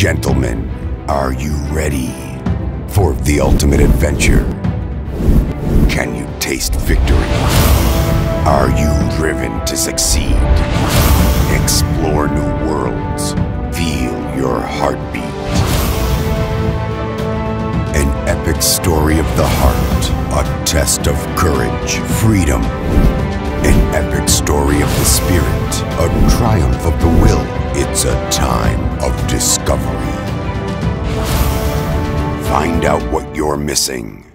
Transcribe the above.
gentlemen, are you ready for the ultimate adventure? Can you taste victory? Are you driven to succeed? Explore new worlds. Feel your heartbeat. An epic story of the heart. A test of courage, freedom. An epic story of the spirit. A triumph of the will. It's a time of discovery. Find out what you're missing.